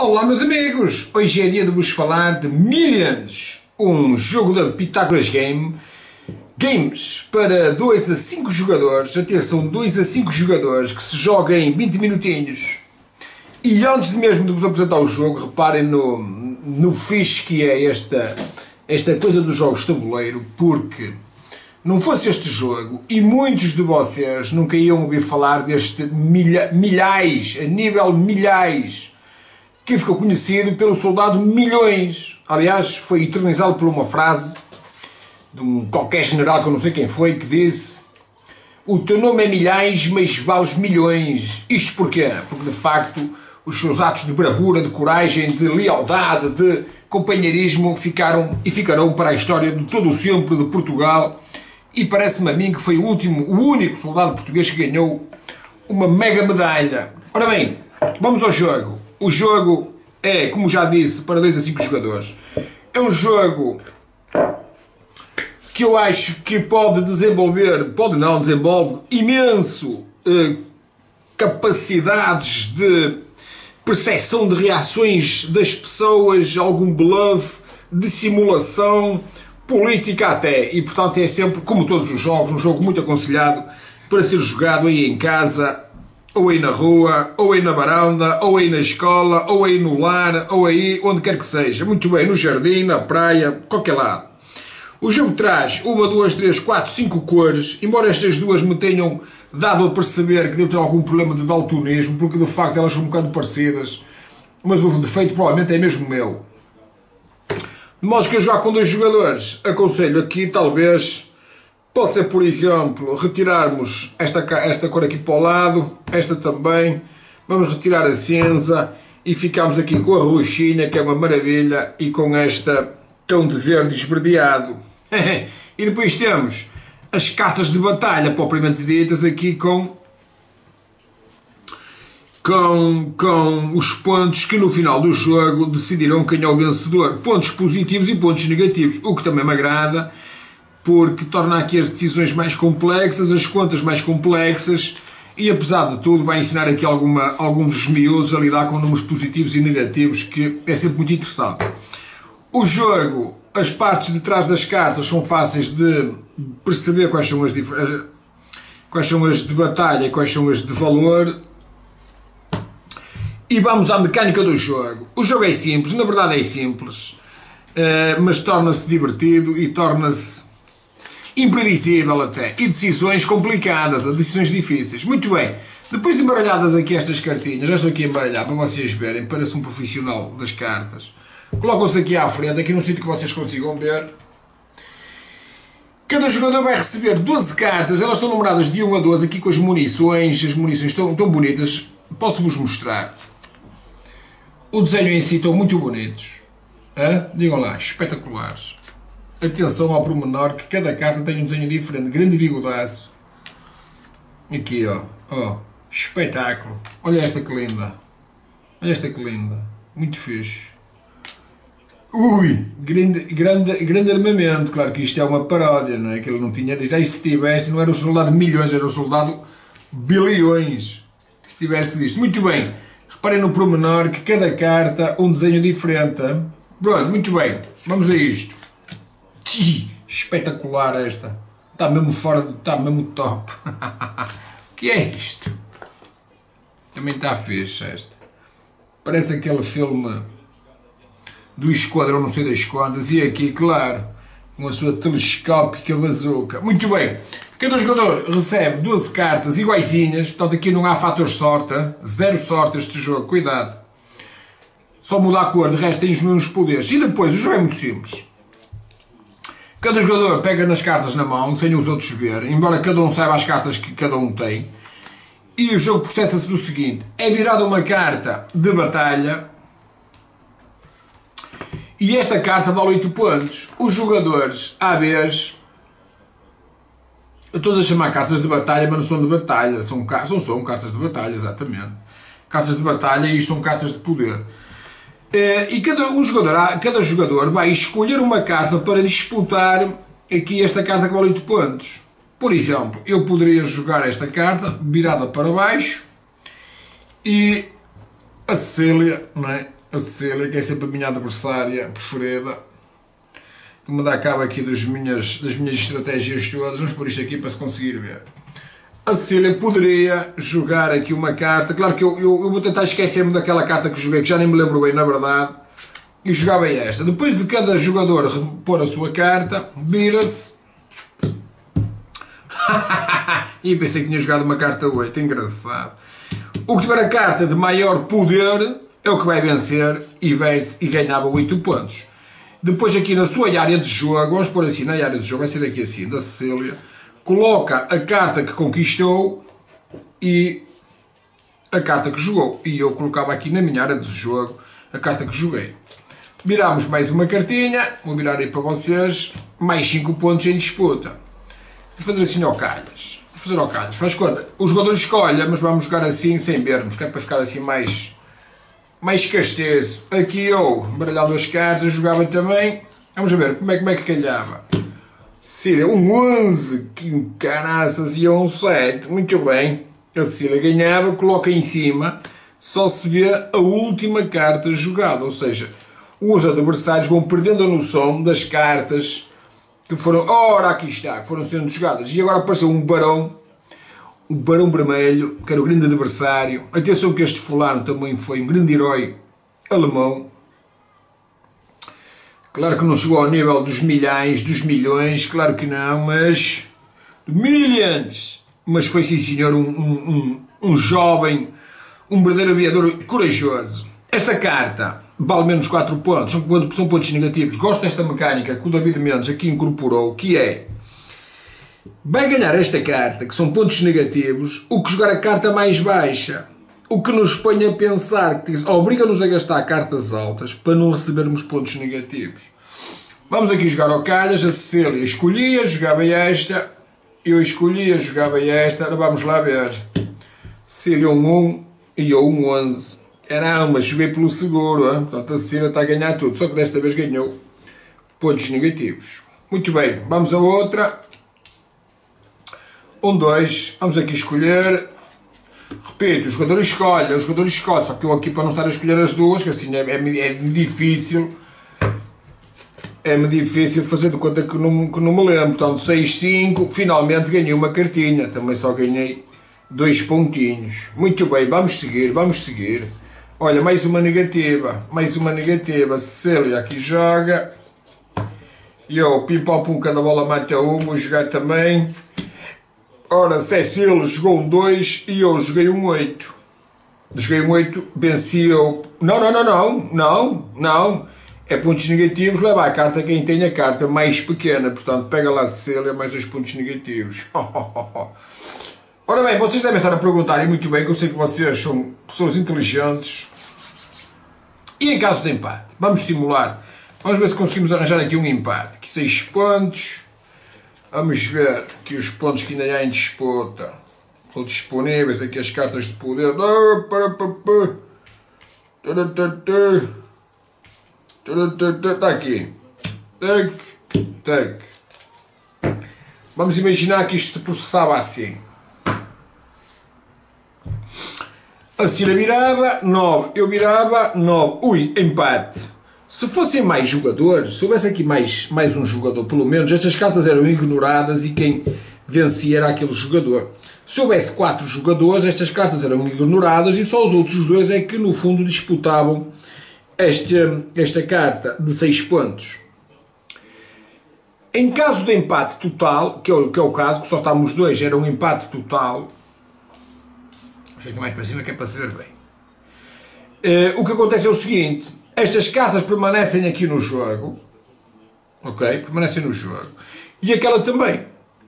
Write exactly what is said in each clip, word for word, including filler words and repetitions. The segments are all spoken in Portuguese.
Olá meus amigos, hoje é dia de vos falar de Millions, um jogo da Pitágoras Game, Games para dois a cinco jogadores, atenção, dois a cinco jogadores que se jogam em vinte minutinhos. E antes de mesmo de vos apresentar o jogo, reparem no, no fixe que é esta, esta coisa dos jogos de tabuleiro, porque não fosse este jogo, e muitos de vocês nunca iam ouvir falar deste milha, milhares, a nível milhares, que ficou conhecido pelo soldado Milhões. Aliás, foi eternizado por uma frase de um qualquer general que eu não sei quem foi, que disse: o teu nome é Milhões, mas vales milhões. Isto porquê? Porque de facto os seus atos de bravura, de coragem, de lealdade, de companheirismo ficaram e ficarão para a história de todo o sempre de Portugal. E parece-me a mim que foi o último, o único soldado português que ganhou uma mega medalha. Ora bem, vamos ao jogo. O jogo é, como já disse, para dois a cinco jogadores. É um jogo que eu acho que pode desenvolver, pode não, desenvolve imenso eh, capacidades de percepção de reações das pessoas, algum bluff, dissimulação, política até. E portanto é sempre, como todos os jogos, um jogo muito aconselhado para ser jogado aí em casa, ou aí na rua, ou aí na varanda, ou aí na escola, ou aí no lar, ou aí onde quer que seja. Muito bem, no jardim, na praia, qualquer lado. O jogo traz uma, duas, três, quatro, cinco cores, embora estas duas me tenham dado a perceber que devo ter algum problema de daltonismo, porque de facto elas são um bocado parecidas, mas o defeito provavelmente é mesmo meu. De modo que eu jogar com dois jogadores, aconselho aqui talvez... Pode ser, por exemplo, retirarmos esta, esta cor aqui para o lado, esta também, vamos retirar a cinza e ficamos aqui com a roxinha, que é uma maravilha, e com esta tom de verde esverdeado. E depois temos as cartas de batalha, propriamente ditas, aqui com, com, com os pontos que no final do jogo decidirão quem é o vencedor. Pontos positivos e pontos negativos, o que também me agrada, porque torna aqui as decisões mais complexas, as contas mais complexas e, apesar de tudo, vai ensinar aqui alguma, alguns dos miúdos a lidar com números positivos e negativos, que é sempre muito interessante. O jogo, as partes de trás das cartas são fáceis de perceber quais são as, quais são as de batalha e quais são as de valor. E vamos à mecânica do jogo. O jogo é simples, na verdade é simples, mas torna-se divertido e torna-se imprevisível até, e decisões complicadas, decisões difíceis. Muito bem, depois de embaralhadas aqui estas cartinhas, já estou aqui a embaralhar para vocês verem, parece um profissional das cartas. Colocam-se aqui à frente, aqui num sítio que vocês consigam ver. Cada jogador vai receber doze cartas, elas estão numeradas de um a doze, aqui com as munições, as munições estão tão bonitas, posso-vos mostrar. O desenho em si estão muito bonitos. Hã? Digam lá, espetaculares. Atenção ao pormenor que cada carta tem um desenho diferente, grande bigodaço. Aqui, ó, ó, espetáculo. Olha esta que linda. Olha esta que linda. Muito fixe. Ui, grande, grande, grande armamento. Claro que isto é uma paródia, não é? Que ele não tinha. Já se tivesse, não era o soldado Milhões, era o soldado Bilhões. Se tivesse visto. Muito bem. Reparem no pormenor que cada carta um desenho diferente. Hein? Pronto, muito bem. Vamos a isto. Espetacular esta. Está mesmo fora, de, está mesmo top. O que é isto? Também está fixe esta. Parece aquele filme do Esquadrão, não sei das quantas. E aqui, claro, com a sua telescópica bazuca. Muito bem. Cada jogador recebe doze cartas iguaizinhas. Portanto, aqui não há fator sorte. Hein? Zero sorte este jogo. Cuidado. Só muda a cor. De resto, tem os mesmos poderes. E depois, o jogo é muito simples. Cada jogador pega nas cartas na mão, sem os outros ver, embora cada um saiba as cartas que cada um tem. E o jogo processa-se do seguinte: é virada uma carta de batalha e esta carta vale oito pontos. Os jogadores, à vez, eu estou a chamar cartas de batalha, mas não são de batalha, são, são, são cartas de batalha, exatamente. Cartas de batalha e isto são cartas de poder. E cada, um jogador, cada jogador vai escolher uma carta para disputar aqui esta carta que vale oito pontos. Por exemplo, eu poderia jogar esta carta virada para baixo e a Cecília, não é? A Cecília, que é sempre a minha adversária preferida. Vou mandar cabo aqui das minhas, das minhas estratégias todas. Vamos pôr isto aqui para se conseguir ver. A Cecília poderia jogar aqui uma carta. Claro que eu, eu, eu vou tentar esquecer-me daquela carta que joguei, que já nem me lembro bem, na verdade. E jogava esta. Depois de cada jogador repor a sua carta, vira-se. E pensei que tinha jogado uma carta oito. Engraçado. O que tiver a carta de maior poder é o que vai vencer e vence e ganhava oito pontos. Depois aqui na sua área de jogo, vamos pôr assim na área de jogo, vai ser aqui assim, da Cecília, coloca a carta que conquistou e a carta que jogou. E eu colocava aqui na minha área de jogo a carta que joguei. Viramos mais uma cartinha, vou virar aí para vocês, mais cinco pontos em disputa. Vou fazer assim ao calhas. Vou fazer ao calhas, faz conta. O jogador escolhe, mas vamos jogar assim sem vermos, que é para ficar assim mais... mais casteço. Aqui eu, baralhando as cartas, jogava também. Vamos ver como é, como é que calhava. Cecília, um onze, que caraças, e um sete. Muito bem. A Cecília ganhava, coloca em cima, só se vê a última carta jogada. Ou seja, os adversários vão perdendo a noção das cartas que foram... Ora, aqui está, que foram sendo jogadas. E agora apareceu um barão. O Barão Vermelho, que era o grande adversário. Atenção que este fulano também foi um grande herói alemão. Claro que não chegou ao nível dos milhares, dos milhões, claro que não, mas... Millions! Mas foi, sim senhor, um, um, um, um jovem, um verdadeiro aviador corajoso. Esta carta vale menos quatro pontos, são, são pontos negativos. Gosto desta mecânica que o David Mendes aqui incorporou, que é... Vai ganhar esta carta, que são pontos negativos, o que jogar a carta mais baixa. O que nos põe a pensar, que obriga-nos a gastar cartas altas para não recebermos pontos negativos. Vamos aqui jogar ao calhas. A Cecília escolhia, jogava esta. Eu escolhia, jogava esta. Agora vamos lá ver. Cecília um um e eu um onze. Caramba, joguei pelo seguro. Hein? Portanto, a Cecília está a ganhar tudo. Só que desta vez ganhou pontos negativos. Muito bem, vamos a outra. Um, dois, vamos aqui escolher. Repito, o jogador escolhe, o jogador escolhe, só que eu aqui para não estar a escolher as duas, que assim é, é, é difícil, é-me difícil fazer de conta que não, que não me lembro. Portanto, seis, cinco, finalmente ganhei uma cartinha, também só ganhei dois pontinhos. Muito bem, vamos seguir, vamos seguir. Olha, mais uma negativa, mais uma negativa. Cecília aqui joga. E eu, pim pam pum, cada bola mata um, vou jogar também. Ora, Cecília jogou um dois e eu joguei um oito. Joguei um oito, venci eu. Não, não, não, não, não, não. É pontos negativos, leva a carta quem tem a carta mais pequena. Portanto, pega lá, Cecília, mais dois pontos negativos. Ora bem, vocês devem estar a perguntar, e muito bem, que eu sei que vocês são pessoas inteligentes. E em caso de empate? Vamos simular. Vamos ver se conseguimos arranjar aqui um empate. Aqui seis pontos. Vamos ver aqui os pontos que ainda há em disputa. Estão disponíveis aqui as cartas de poder. Está aqui. Tac, tac. Vamos imaginar que isto se processava assim. A Cecília virava, nove. Eu virava, nove. Ui, empate. Se fossem mais jogadores, se houvesse aqui mais, mais um jogador, pelo menos, estas cartas eram ignoradas e quem vencia era aquele jogador. Se houvesse quatro jogadores, estas cartas eram ignoradas e só os outros dois é que, no fundo, disputavam esta, esta carta de seis pontos. Em caso de empate total, que é o, que é o caso, que só estamos dois, era um empate total. Chega mais para cima que é para se ver bem. Uh, o que acontece é o seguinte... Estas cartas permanecem aqui no jogo, ok? Permanecem no jogo. E aquela também.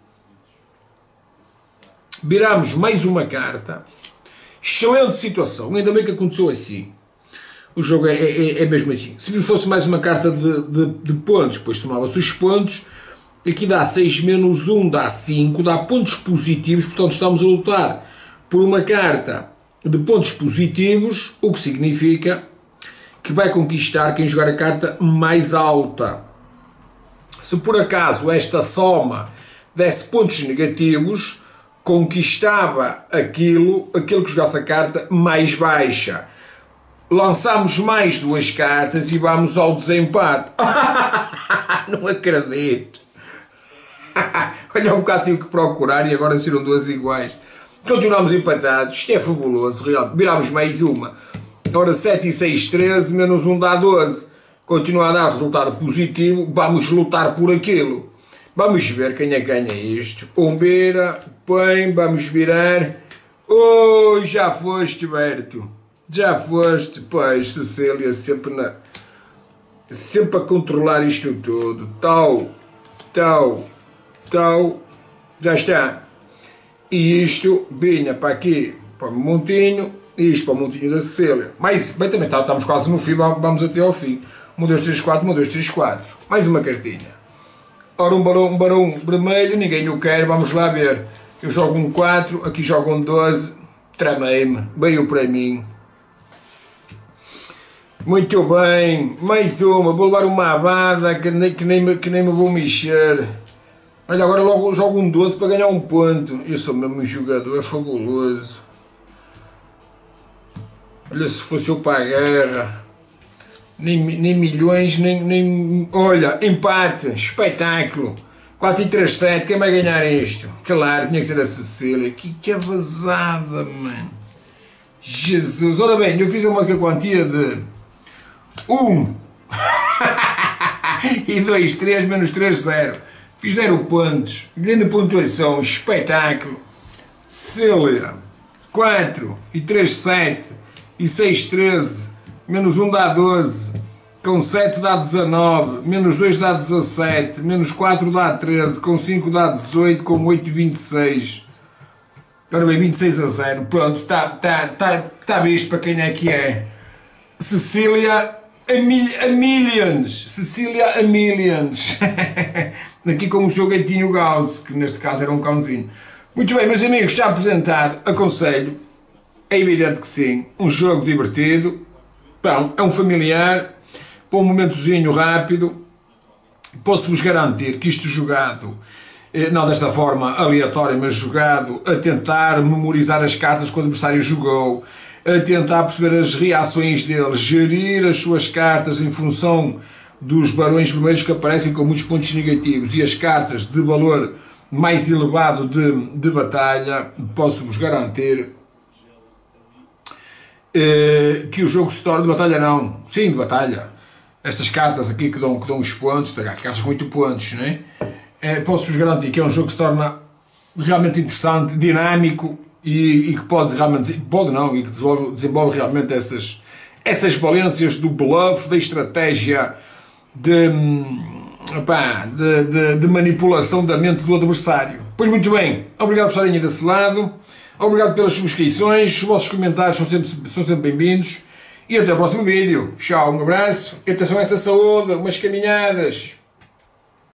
Viramos mais uma carta. Excelente situação. Ainda bem que aconteceu assim. O jogo é, é, é mesmo assim. Se fosse mais uma carta de, de, de pontos, depois somava-se os pontos. Aqui dá seis menos um, dá cinco, dá pontos positivos. Portanto, estamos a lutar por uma carta de pontos positivos, o que significa que vai conquistar quem jogar a carta mais alta. Se por acaso esta soma desse pontos negativos, conquistava aquilo, aquele que jogasse a carta mais baixa. lançamos mais duas cartas e vamos ao desempate. Não acredito. Olha, um bocado tive que procurar e agora serão duas iguais. Continuamos empatados. Isto é fabuloso, realmente. Viramos mais uma. Ora, sete e seis, treze, menos um dá doze. Continua a dar resultado positivo. Vamos lutar por aquilo. Vamos ver quem é que ganha isto. Um vira, põe, vamos virar. Oh, já foste, Berto. Já foste. Pois, Cecília, sempre na... Sempre a controlar isto tudo. Tal, tal, tal. Já está. E isto vinha para aqui, para o montinho. Isto para o montinho da Cecília. Mas, bem, também estamos quase no fim. Vamos até ao fim. um, dois, três, quatro, um, dois, três, quatro. Mais uma cartinha. Ora, um barão, um barão vermelho, ninguém o quer, vamos lá ver. Eu jogo um quatro, aqui jogo um doze, tramei-me, veio para mim. Muito bem, mais uma, vou levar uma abada que nem, que nem, que nem me vou mexer. Olha, agora logo jogo um doze para ganhar um ponto. Eu sou mesmo um jogador, é fabuloso. Olha, se fosse eu para a guerra. Nem, nem milhões, nem, nem... Olha, empate, espetáculo. quatro e três, sete, quem vai ganhar isto? Claro, tinha que ser a Cecília. Que, que vazada, mano. Jesus. Ora bem, eu fiz uma quantia de um e dois, três, menos três, zero. Fiz zero pontos. Grande pontuação, espetáculo. Cecília. quatro e três, sete. E seis, treze. Menos um dá doze, com sete dá dezanove, menos dois dá dezassete, menos quatro dá treze, com cinco dá dezoito, com oito, vinte e seis. Ora bem, vinte e seis a zero, pronto, está tá, tá, tá visto para quem é que é. Cecília a, mil, a Millions, Cecília a Millions. Aqui com o seu gatinho Gauss, que neste caso era um cãozinho. Muito bem, meus amigos, está apresentado, aconselho, é evidente que sim, um jogo divertido. Bom, é um familiar, para um momentozinho rápido. Posso-vos garantir que isto jogado, não desta forma aleatória, mas jogado a tentar memorizar as cartas que o adversário jogou, a tentar perceber as reações dele, gerir as suas cartas em função dos barões vermelhos que aparecem com muitos pontos negativos e as cartas de valor mais elevado de, de batalha, posso-vos garantir que o jogo se torna de batalha não, sim, de batalha. Estas cartas aqui que dão, que dão os pontos, cartas com oito pontos, não é? É, posso-vos garantir que é um jogo que se torna realmente interessante, dinâmico e, e que pode realmente, pode não, e que desenvolve, desenvolve realmente essas, essas valências do bluff, da estratégia de, opá, de, de, de manipulação da mente do adversário. Pois muito bem, obrigado por estarem aí desse lado. Obrigado pelas subscrições, os vossos comentários são sempre, são sempre bem-vindos e até o próximo vídeo. Tchau, um abraço e atenção a essa saúde, umas caminhadas.